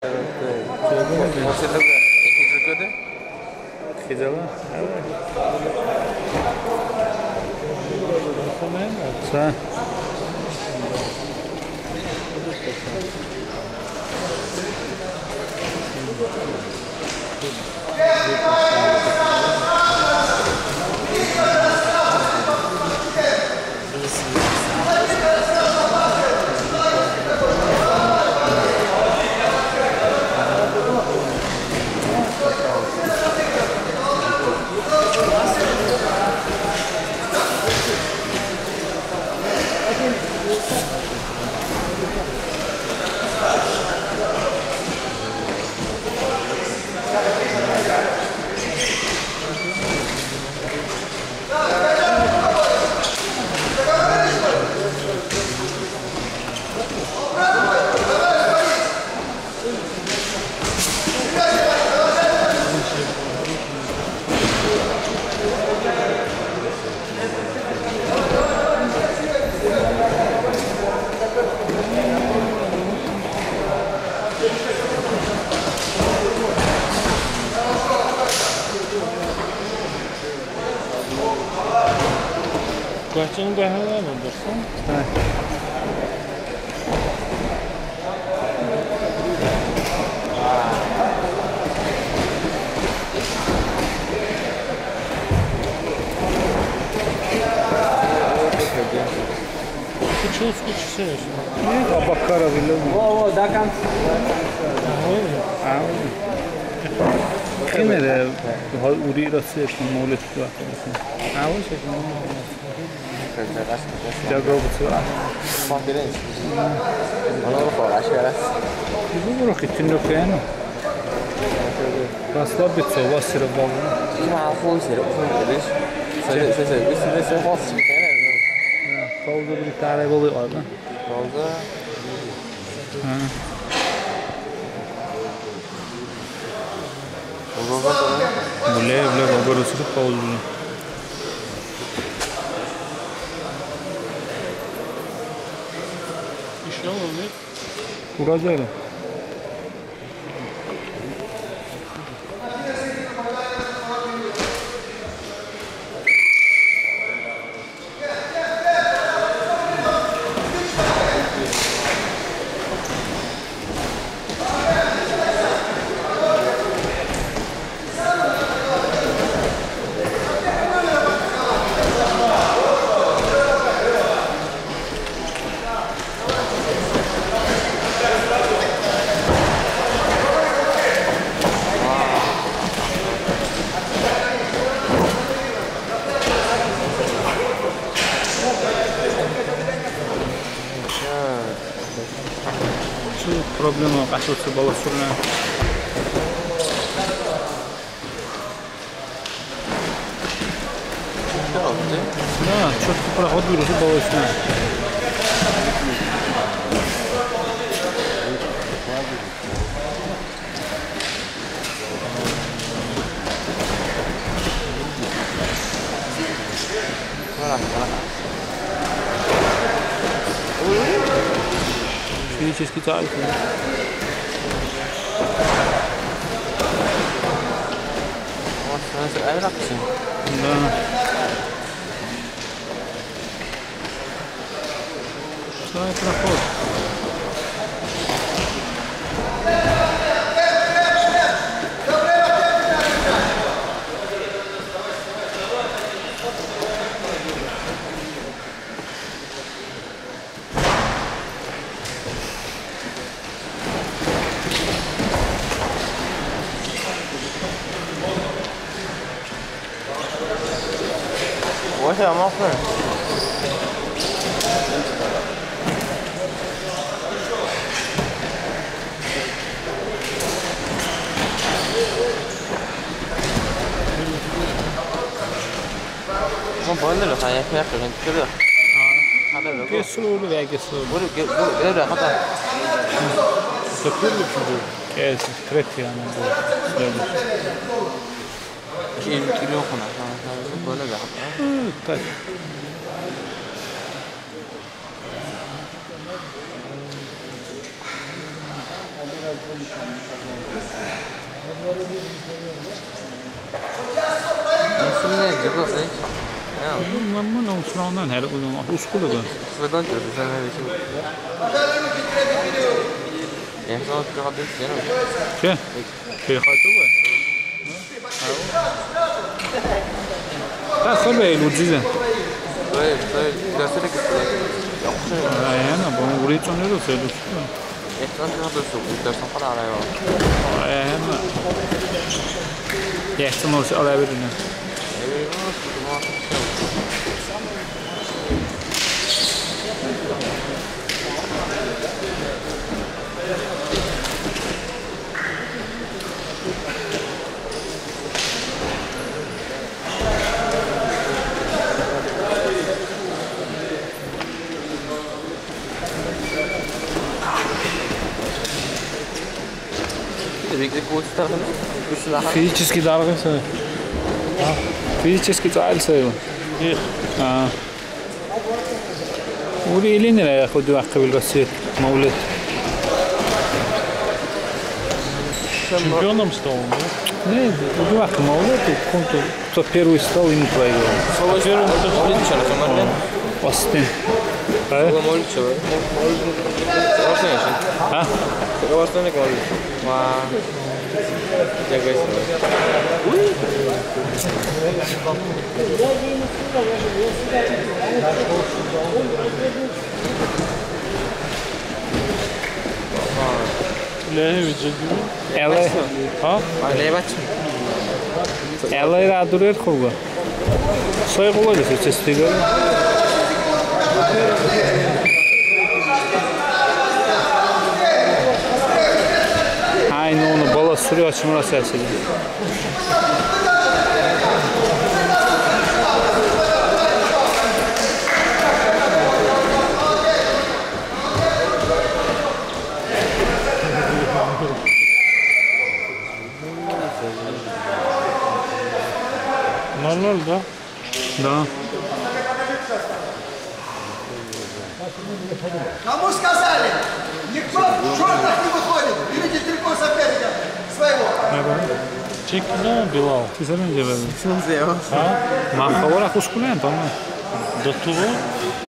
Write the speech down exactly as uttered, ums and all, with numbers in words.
Consider que executed. Güzel ha. Evet. Sağ. Kaçıncı bahane mi dursun? Evet. Kuchus kuchus. Ne bakara bile mi? Oh, oh, da kan. Ah. Kime de uri rası ettim moulet var. Ah, o şey. Jago bu. Conferência. Não vou falar, acho que era. Bu bu kitin yok yani. Basla bir çova sırf var. Uma fonte, uma vez. Você você você isso vai ser rosto, né? Pauza bir tane oluyor orada. Pausa. Ha. Bule bule babur usulü pauza. İşte o ne? Burada öyle. Problema qashuvchi bola surna. Да, четко проход вирусу болосна. Физический талант. Nossa, é assim. Да. Что это проход? 我想冒粉。我不那个啥也可以吃点吃的。他那个。 Kesulu veya kesulu. Bu bu bu ne hatta. Sıfırlı çünkü. Kes, kret yani bu. Kim kilo kana. Böyle bir hatta. Так. Insulina где глаз, знаете? Mamma non sono non era quello muscolo da. Vedete, se ne vedi. Я хотел сказать, что я Che? Che fatto voi? Ah, quello è l'uccisa. Beh, sai, da sera che sto. Eh, no, buon burrito nero sei lo stesso. E tanto non so, per sto parlare. Eh, ma. Ja, så må du alle ved den. Физически даргасан. А, физически зайлсаа. Их. А. Ури илинера яг хөө авах билгээс Мавлид. Чемпионом стал, да? Не, удвах Мавлид, конту то первый стал ему проиграл. Первым кто Лично, что можно? Остин. А? Мавлид что? Мавлид. А? Какого стоит Мавлид? Ма. Я говорю. Левич же. Ela, А? Левач. ela era durer xoga. Soy qo'ydi sechestiga. Ayni uni bola suriyo chimrasasiga. Ноль-ноль, да? Да. Кому сказали? Никто в шортах не выходит. Берите трико соперника своего. Чеки не Билал. Ти се не деле. Что он сделал? А? Ма хавора хускулен, тома. До того